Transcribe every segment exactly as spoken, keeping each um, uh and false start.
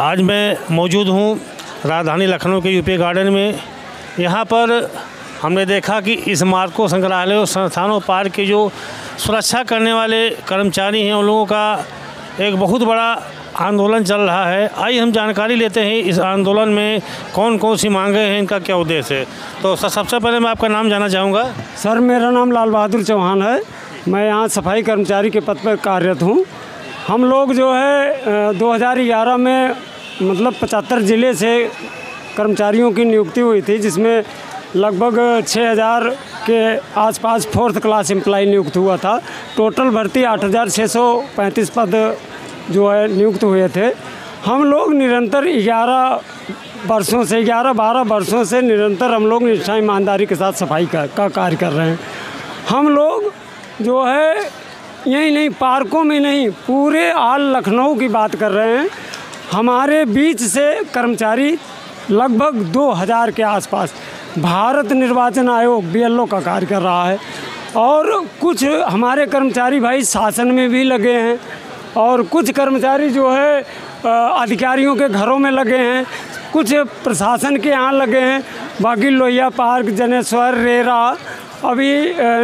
आज मैं मौजूद हूँ राजधानी लखनऊ के यूपी गार्डन में। यहाँ पर हमने देखा कि स्मारकों, संग्रहालयों, संस्थानों, पार्क के जो सुरक्षा करने वाले कर्मचारी हैं उन लोगों का एक बहुत बड़ा आंदोलन चल रहा है। आइए हम जानकारी लेते हैं इस आंदोलन में कौन कौन सी मांगे हैं, इनका क्या उद्देश्य है। तो सर, सबसे पहले मैं आपका नाम जानना चाहूँगा। सर, मेरा नाम लाल बहादुर चौहान है। मैं यहाँ सफाई कर्मचारी के पद पर कार्यरत हूँ। हम लोग जो है दो हज़ार ग्यारह में मतलब पचहत्तर ज़िले से कर्मचारियों की नियुक्ति हुई थी, जिसमें लगभग छः हज़ार के आसपास फोर्थ क्लास एम्प्लाई नियुक्त हुआ था। टोटल भर्ती आठ हज़ार छः सौ पैंतीस पद जो है नियुक्त हुए थे। हम लोग निरंतर ग्यारह वर्षों से ग्यारह बारह वर्षों से निरंतर हम लोग निष्ठा ईमानदारी के साथ सफाई का, का कार्य कर रहे हैं। हम लोग जो है यही नहीं, पार्कों में नहीं, पूरे ऑल लखनऊ की बात कर रहे हैं। हमारे बीच से कर्मचारी लगभग दो हज़ार के आसपास भारत निर्वाचन आयोग बी एल ओ का कार्य कर रहा है, और कुछ हमारे कर्मचारी भाई शासन में भी लगे हैं, और कुछ कर्मचारी जो है अधिकारियों के घरों में लगे हैं, कुछ प्रशासन के यहाँ लगे हैं। बाकी लोहिया पार्क, जनेश्वर, रेरा, अभी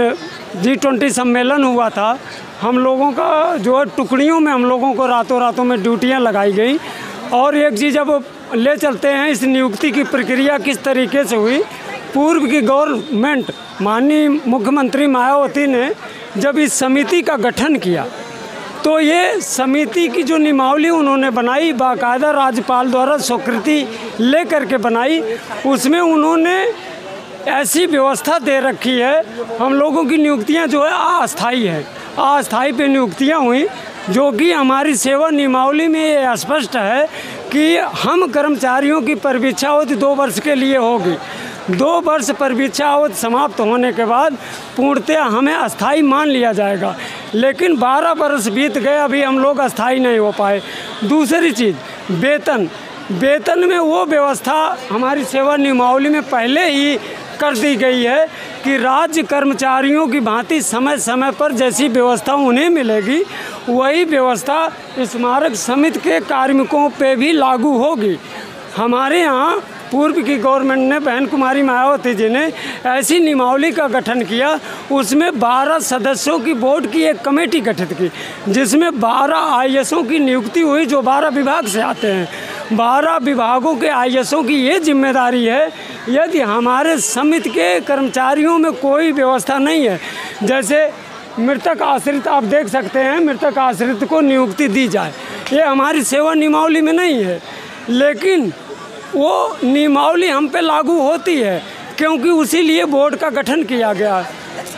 जी ट्वेंटी सम्मेलन हुआ था। हम लोगों का जो है टुकड़ियों में हम लोगों को रातों रातों में ड्यूटियां लगाई गई। और एक चीज़ अब ले चलते हैं, इस नियुक्ति की प्रक्रिया किस तरीके से हुई। पूर्व की गवर्नमेंट माननीय मुख्यमंत्री मायावती ने जब इस समिति का गठन किया, तो ये समिति की जो नियमावली उन्होंने बनाई, बाकायदा राज्यपाल द्वारा स्वीकृति ले करके बनाई। उसमें उन्होंने ऐसी व्यवस्था दे रखी है, हम लोगों की नियुक्तियां जो है अस्थायी है, अस्थायी पे नियुक्तियां हुई, जो कि हमारी सेवा नियमावली में ये स्पष्ट है कि हम कर्मचारियों की परिवीक्षावधि दो वर्ष के लिए होगी। दो वर्ष परिवीक्षावधि समाप्त होने के बाद पूर्णतः हमें अस्थायी मान लिया जाएगा। लेकिन बारह वर्ष बीत गए, अभी हम लोग अस्थायी नहीं हो पाए। दूसरी चीज़, वेतन वेतन में वो व्यवस्था हमारी सेवा नियमावली में पहले ही कर दी गई है कि राज्य कर्मचारियों की भांति समय समय पर जैसी व्यवस्था उन्हें मिलेगी, वही व्यवस्था स्मारक समिति के कार्मिकों पे भी लागू होगी। हमारे यहाँ पूर्व की गवर्नमेंट ने, बहन कुमारी मायावती जी ने ऐसी नियमावली का गठन किया। उसमें बारह सदस्यों की बोर्ड की एक कमेटी गठित की, जिसमें बारह आई ए एसों की नियुक्ति हुई, जो बारह विभाग से आते हैं। बारह विभागों के आई ए एसों की ये जिम्मेदारी है, यदि हमारे समिति के कर्मचारियों में कोई व्यवस्था नहीं है, जैसे मृतक आश्रित, आप देख सकते हैं, मृतक आश्रित को नियुक्ति दी जाए, ये हमारी सेवा नियमावली में नहीं है। लेकिन वो नियमावली हम पे लागू होती है, क्योंकि उसी लिए बोर्ड का गठन किया गया है।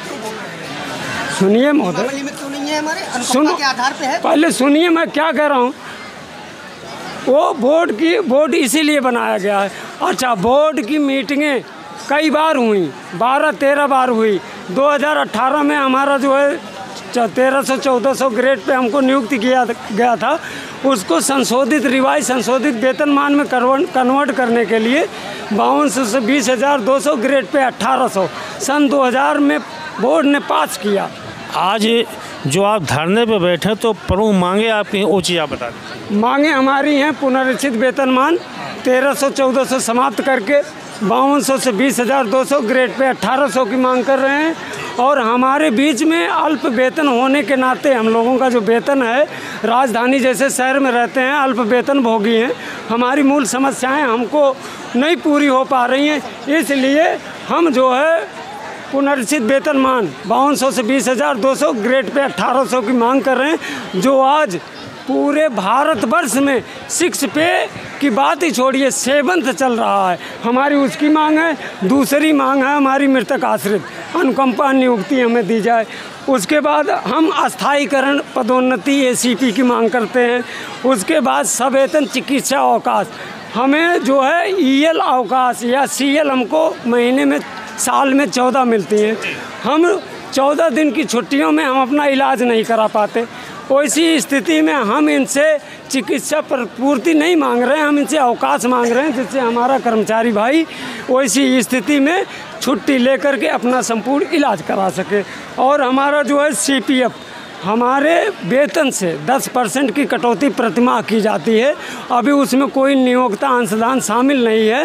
सुनिए महोदय, सुनो, पहले सुनिए मैं क्या कह रहा हूँ। वो बोर्ड की बोर्ड इसीलिए बनाया गया है। अच्छा, बोर्ड की मीटिंगें कई बार हुई, बारह तेरह बार हुई। दो हज़ार अठारह में हमारा जो है तेरह सौ चौदह सौ ग्रेड पे हमको नियुक्ति किया गया था। उसको संशोधित रिवाइज संशोधित वेतनमान में कन्वर्ट करने के लिए बावन सौ से बीस हज़ार दो सौ ग्रेड पे अट्ठारह सौ सन दो हज़ार में बोर्ड ने पास किया। आज जो आप धरने पे बैठे, तो प्रमुख मांगे आपकी ऊँची, आप बता दें। मांगे हमारी हैं पुनरीक्षित वेतनमान तेरह सौ चौदह सौ समाप्त करके बावन सौ से बीस हज़ार दो सौ ग्रेड पे अट्ठारह सौ की मांग कर रहे हैं। और हमारे बीच में अल्प वेतन होने के नाते हम लोगों का जो वेतन है, राजधानी जैसे शहर में रहते हैं, अल्प वेतन भोगी हैं, हमारी मूल समस्याएं हमको नहीं पूरी हो पा रही हैं। इसलिए हम जो है पुनरीक्षित वेतनमान बावन सौ से बीस हज़ार दो सौ ग्रेड पे अट्ठारह सौ की मांग कर रहे हैं, जो आज पूरे भारतवर्ष में सिक्स पे की बात ही छोड़िए, सेवंथ चल रहा है। हमारी उसकी मांग है। दूसरी मांग है हमारी मृतक आश्रित अनुकंपा नियुक्ति हमें दी जाए। उसके बाद हम अस्थायीकरण पदोन्नति ए सी पी की मांग करते हैं। उसके बाद सवेतन चिकित्सा अवकाश, हमें जो है ई एल अवकाश या सी एल हमको महीने में साल में चौदह मिलती हैं। हम चौदह दिन की छुट्टियों में हम अपना इलाज नहीं करा पाते। वैसी स्थिति में हम इनसे चिकित्सा पर पूर्ति नहीं मांग रहे हैं, हम इनसे अवकाश मांग रहे हैं, जिससे हमारा कर्मचारी भाई वैसी स्थिति में छुट्टी लेकर के अपना संपूर्ण इलाज करा सके। और हमारा जो है सी पी एफ हमारे वेतन से दस परसेंट की कटौती प्रतिमाह की जाती है। अभी उसमें कोई नियोक्ता अंशदान शामिल नहीं है।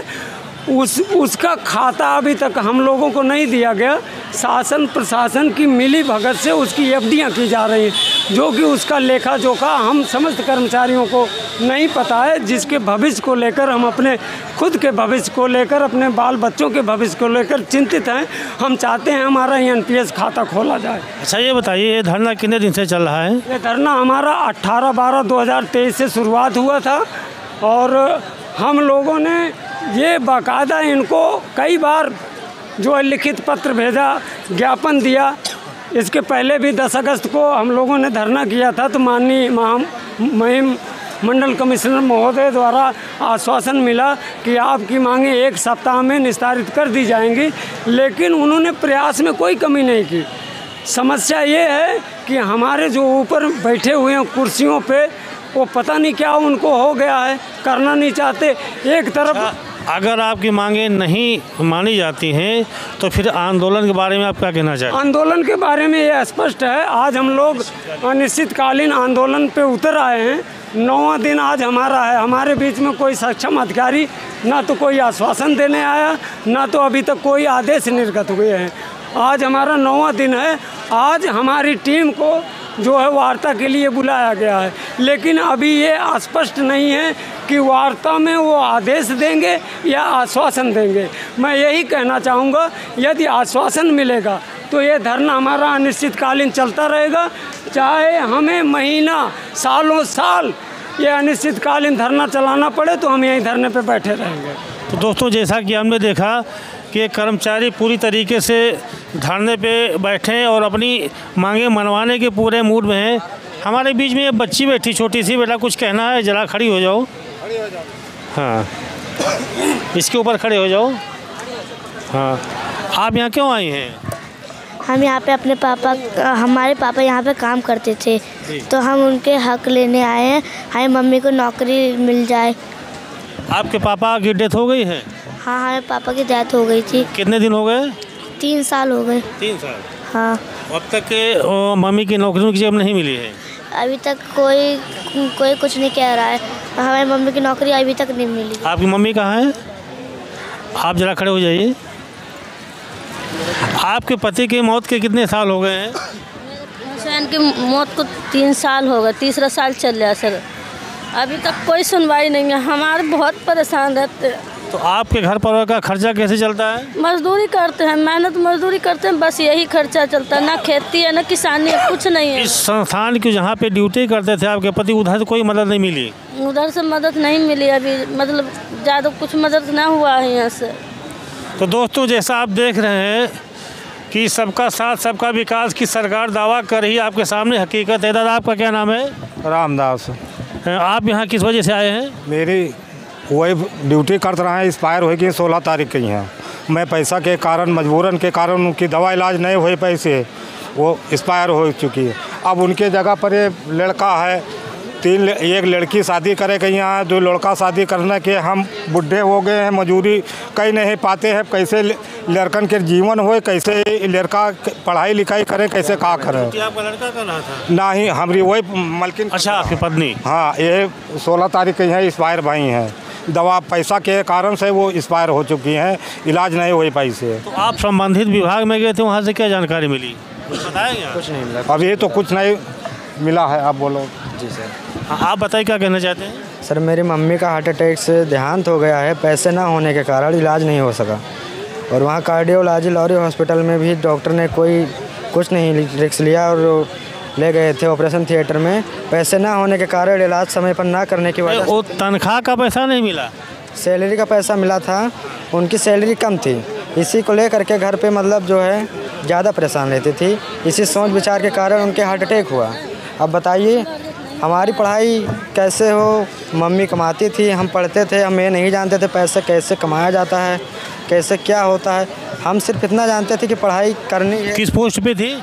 उस उसका खाता अभी तक हम लोगों को नहीं दिया गया। शासन प्रशासन की मिली भगत से उसकी एफडीआं की जा रही हैं, जो कि उसका लेखा जोखा हम समस्त कर्मचारियों को नहीं पता है, जिसके भविष्य को लेकर हम अपने खुद के भविष्य को लेकर, अपने बाल बच्चों के भविष्य को लेकर चिंतित हैं। हम चाहते हैं हमारा एन पी एस खाता खोला जाए। अच्छा ये बताइए, ये धरना कितने दिन से चल रहा है? ये धरना हमारा अट्ठारह बारह दो हज़ार तेईस से शुरुआत हुआ था और हम लोगों ने ये बाकायदा इनको कई बार जो है लिखित पत्र भेजा, ज्ञापन दिया। इसके पहले भी दस अगस्त को हम लोगों ने धरना किया था, तो माननीय महिम मंडल कमिश्नर महोदय द्वारा आश्वासन मिला कि आपकी मांगें एक सप्ताह में निस्तारित कर दी जाएंगी, लेकिन उन्होंने प्रयास में कोई कमी नहीं की। समस्या ये है कि हमारे जो ऊपर बैठे हुए हैं कुर्सियों पे, वो पता नहीं क्या उनको हो गया है, करना नहीं चाहते। एक तरफ अगर आपकी मांगें नहीं मानी जाती हैं तो फिर आंदोलन के बारे में आप क्या कहना चाहते हैं? आंदोलन के बारे में ये स्पष्ट है, आज हम लोग अनिश्चितकालीन आंदोलन पे उतर आए हैं। नौवां दिन आज हमारा है। हमारे बीच में कोई सक्षम अधिकारी ना तो कोई आश्वासन देने आया, ना तो अभी तक कोई आदेश निर्गत हुए हैं। आज हमारा नौवां दिन है। आज हमारी टीम को जो है वार्ता के लिए बुलाया गया है, लेकिन अभी ये स्पष्ट नहीं है कि वार्ता में वो आदेश देंगे या आश्वासन देंगे। मैं यही कहना चाहूँगा, यदि आश्वासन मिलेगा तो ये धरना हमारा अनिश्चितकालीन चलता रहेगा, चाहे हमें महीना सालों साल ये अनिश्चितकालीन धरना चलाना पड़े, तो हम यहीं धरने पे बैठे रहेंगे। तो दोस्तों, जैसा कि हमने देखा कि कर्मचारी पूरी तरीके से धरने पे बैठे और अपनी मांगें मनवाने के पूरे मूड में हैं। हमारे बीच में ये बच्ची बैठी छोटी सी, बेटा कुछ कहना है? जरा खड़ी हो जाओ। खड़ी हो जाओ। हाँ, इसके ऊपर खड़े हो जाओ। हाँ, आप यहाँ क्यों आई हैं? हम यहाँ पे अपने पापा, हमारे पापा यहाँ पे काम करते थे, तो हम उनके हक लेने आए हैं, हमारी मम्मी को नौकरी मिल जाए। आपके पापा की डेथ हो गई है? हाँ, हमारे पापा की डेथ हो गई थी। कितने दिन हो गए? तीन साल हो गए। तीन साल? हाँ। अब तक के मम्मी की नौकरी की जब नहीं मिली है? अभी तक कोई कोई कुछ नहीं कह रहा है। हमारी मम्मी की नौकरी अभी तक नहीं मिली। आपकी मम्मी कहाँ है? आप जरा खड़े हो जाइए। आपके पति की मौत के कितने साल हो गए हैं? हुसैन की मौत को तीन साल हो गए, तीसरा साल चल रहा है सर। अभी तक कोई सुनवाई नहीं है। हमारे बहुत परेशान रहते हैं। तो आपके घर परिवार का खर्चा कैसे चलता है? मजदूरी करते हैं, मेहनत मजदूरी करते हैं, बस यही खर्चा चलता है। ना खेती है, ना किसानी है, कुछ नहीं है। इस संस्थान की जहाँ पे ड्यूटी करते थे आपके पति, उधर से कोई मदद नहीं मिली? उधर से मदद नहीं मिली अभी, मतलब ज़्यादा कुछ मदद ना हुआ है यहाँ से। तो दोस्तों, जैसा आप देख रहे हैं कि सबका साथ सबका विकास की सरकार दावा कर रही है, आपके सामने हकीकत है। दादा, आपका क्या नाम है? रामदास। आप यहाँ किस वजह से आए हैं? मेरी वही ड्यूटी करते रहे हैं, एक्सपायर हुई कि सोलह तारीख की हैं। मैं पैसा के कारण, मजबूरन के कारण, उनकी दवा इलाज नहीं हुए, पैसे वो एक्सपायर हो चुकी है। अब उनके जगह पर ये लड़का है, तीन एक लड़की शादी करे के यहाँ, दो लड़का शादी करने के, हम बुढ़े हो गए हैं, मजदूरी कहीं नहीं पाते हैं। कैसे लड़कन के जीवन हो, कैसे लड़का पढ़ाई लिखाई करें, कैसे का करें? आपका लड़का का नाम था? नहीं, हमारी वही मलकिन। अच्छा, आपकी पत्नी? हाँ, ये सोलह तारीख के यहाँ एक्सपायर भाई हैं। दवा पैसा के कारण से वो एक्सपायर हो चुकी हैं, इलाज नहीं हुए पैसे। तो आप संबंधित विभाग में गए थे, वहाँ से क्या जानकारी मिली? कुछ बताया? कुछ नहीं मिला अभी, तो कुछ नहीं मिला है। आप बोलो। जी सर। हाँ, आप बताइए क्या कहना चाहते हैं? सर, मेरी मम्मी का हार्ट अटैक से देहांत हो गया है। पैसे ना होने के कारण इलाज नहीं हो सका, और वहाँ कार्डियोलॉजी लॉरी हॉस्पिटल में भी डॉक्टर ने कोई कुछ नहीं रिस्क लिया और ले गए थे ऑपरेशन थिएटर में। पैसे ना होने के कारण इलाज समय पर ना करने की वजह वो तनख्वाह का पैसा नहीं मिला? सैलरी का पैसा मिला था, उनकी सैलरी कम थी। इसी को लेकर के घर पे मतलब जो है ज़्यादा परेशान रहती थी। इसी सोच विचार के कारण उनके हार्ट अटैक हुआ। अब बताइए हमारी पढ़ाई कैसे हो? मम्मी कमाती थी, हम पढ़ते थे, हम ये नहीं जानते थे पैसे कैसे कमाया जाता है, कैसे क्या होता है। हम सिर्फ इतना जानते थे कि पढ़ाई करनी है। किस पोस्ट पे थी?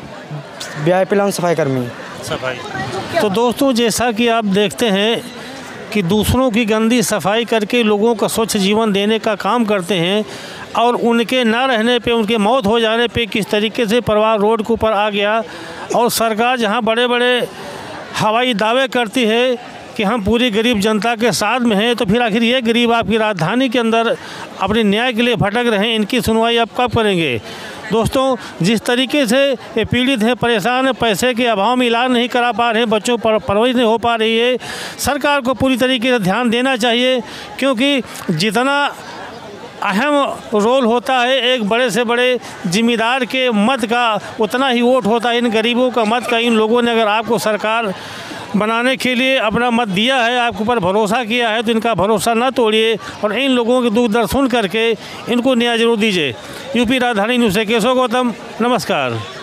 वी आई पी लाउन सफाई कर्मी। सफाई। तो दोस्तों, जैसा कि आप देखते हैं कि दूसरों की गंदी सफाई करके लोगों का स्वच्छ जीवन देने का काम करते हैं, और उनके ना रहने पे, उनके मौत हो जाने पे किस तरीके से परिवार रोड के ऊपर आ गया और सरकार जहाँ बड़े बड़े हवाई दावे करती है कि हम पूरी गरीब जनता के साथ में हैं, तो फिर आखिर ये गरीब आपकी राजधानी के अंदर अपने न्याय के लिए भटक रहे हैं, इनकी सुनवाई आप कब करेंगे? दोस्तों, जिस तरीके से ये पीड़ित हैं, परेशान हैं, पैसे के अभाव में इलाज नहीं करा पा रहे हैं, बच्चों पर परवरिश नहीं हो पा रही है, सरकार को पूरी तरीके से ध्यान देना चाहिए, क्योंकि जितना अहम रोल होता है एक बड़े से बड़े जिम्मेदार के मत का, उतना ही वोट होता है इन गरीबों का मत का। इन लोगों ने अगर आपको सरकार बनाने के लिए अपना मत दिया है, आपके ऊपर भरोसा किया है, तो इनका भरोसा ना तोड़िए और इन लोगों के दुख दर्द सुन करके इनको न्याय जरूर दीजिए। यूपी राजधानी न्यूज़ से केशव गौतम, नमस्कार।